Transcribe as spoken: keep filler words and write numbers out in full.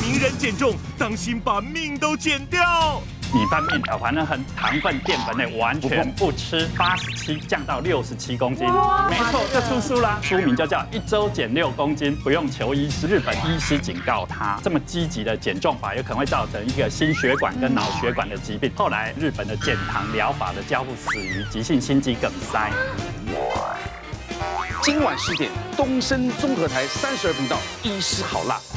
名人减重，当心把命都减掉。 米饭面条反正很糖分、淀粉类完全不吃，八十七降到六十七公斤，没错，就出书啦。书名就叫《一周减六公斤，不用求医师》。日本医师警告他，这么积极的减重法有可能会造成一个心血管跟脑血管的疾病。后来日本的减糖疗法的教父死于急性心肌梗塞。 今晚十点，东森综合台三十二频道，医师好辣。